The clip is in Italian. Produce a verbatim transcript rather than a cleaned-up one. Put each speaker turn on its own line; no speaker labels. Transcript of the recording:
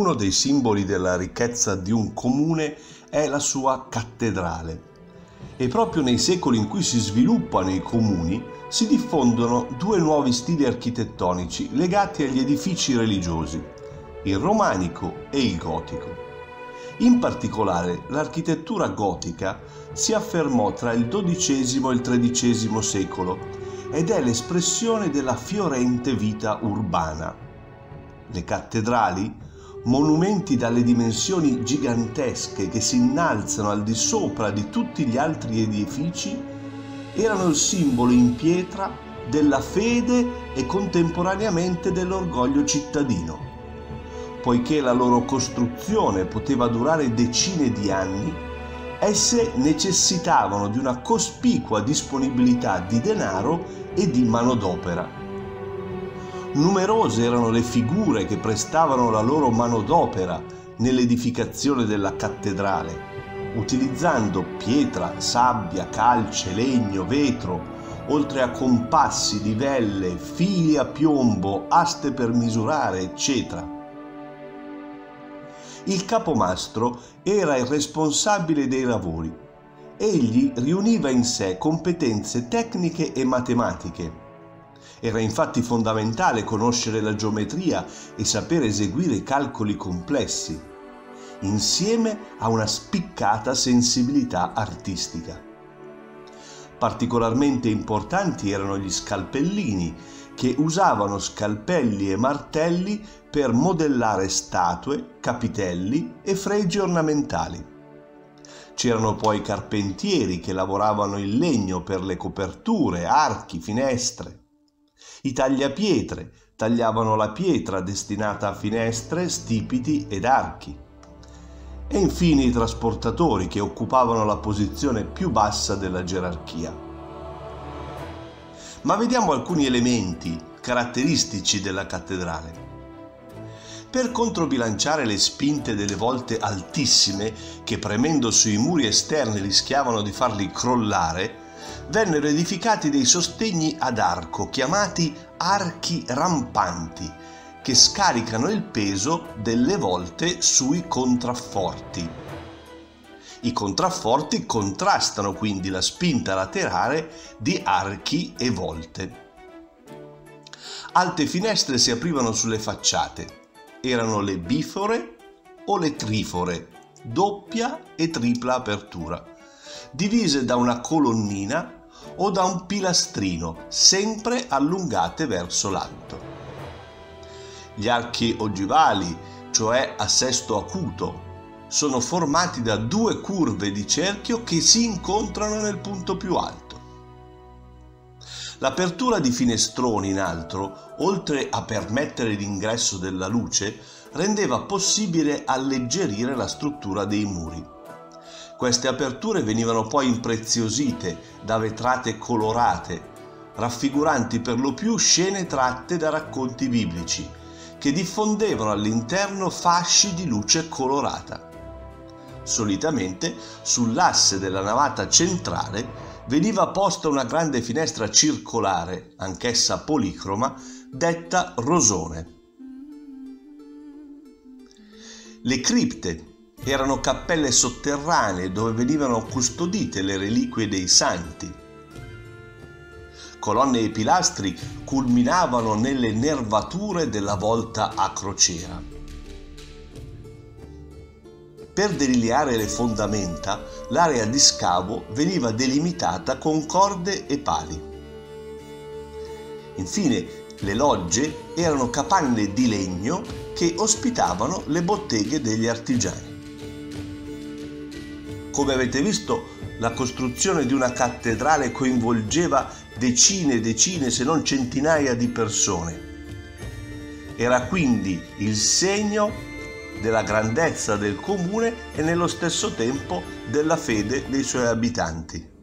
Uno dei simboli della ricchezza di un comune è la sua cattedrale. E proprio nei secoli in cui si sviluppano i comuni si diffondono due nuovi stili architettonici legati agli edifici religiosi, il romanico e il gotico. In particolare, l'architettura gotica si affermò tra il dodicesimo e il tredicesimo secolo ed è l'espressione della fiorente vita urbana. Le cattedrali, monumenti dalle dimensioni gigantesche che si innalzano al di sopra di tutti gli altri edifici, erano il simbolo in pietra della fede e contemporaneamente dell'orgoglio cittadino. Poiché la loro costruzione poteva durare decine di anni, esse necessitavano di una cospicua disponibilità di denaro e di manodopera. Numerose erano le figure che prestavano la loro manodopera nell'edificazione della cattedrale, utilizzando pietra, sabbia, calce, legno, vetro, oltre a compassi, livelle, fili a piombo, aste per misurare, eccetera. Il capomastro era il responsabile dei lavori. Egli riuniva in sé competenze tecniche e matematiche. Era infatti fondamentale conoscere la geometria e sapere eseguire calcoli complessi, insieme a una spiccata sensibilità artistica. Particolarmente importanti erano gli scalpellini, che usavano scalpelli e martelli per modellare statue, capitelli e fregi ornamentali. C'erano poi carpentieri che lavoravano il legno per le coperture, archi, finestre. I tagliapietre tagliavano la pietra destinata a finestre, stipiti ed archi. E infine i trasportatori che occupavano la posizione più bassa della gerarchia. Ma vediamo alcuni elementi caratteristici della cattedrale. Per controbilanciare le spinte delle volte altissime che premendo sui muri esterni rischiavano di farli crollare, vennero edificati dei sostegni ad arco chiamati archi rampanti, che scaricano il peso delle volte sui contrafforti. I contrafforti contrastano quindi la spinta laterale di archi e volte. Alte finestre si aprivano sulle facciate. Erano le bifore o le trifore, doppia e tripla apertura, divise da una colonnina o da un pilastrino, sempre allungate verso l'alto. Gli archi ogivali, cioè a sesto acuto, sono formati da due curve di cerchio che si incontrano nel punto più alto. L'apertura di finestroni, in altro, oltre a permettere l'ingresso della luce, rendeva possibile alleggerire la struttura dei muri. Queste aperture venivano poi impreziosite da vetrate colorate, raffiguranti per lo più scene tratte da racconti biblici, che diffondevano all'interno fasci di luce colorata. Solitamente sull'asse della navata centrale veniva posta una grande finestra circolare, anch'essa policroma, detta rosone. Le cripte erano cappelle sotterranee dove venivano custodite le reliquie dei santi. Colonne e pilastri culminavano nelle nervature della volta a crociera. Per delineare le fondamenta, l'area di scavo veniva delimitata con corde e pali. Infine, le logge erano capanne di legno che ospitavano le botteghe degli artigiani. Come avete visto, la costruzione di una cattedrale coinvolgeva decine e decine, se non centinaia di persone. Era quindi il segno della grandezza del comune e nello stesso tempo della fede dei suoi abitanti.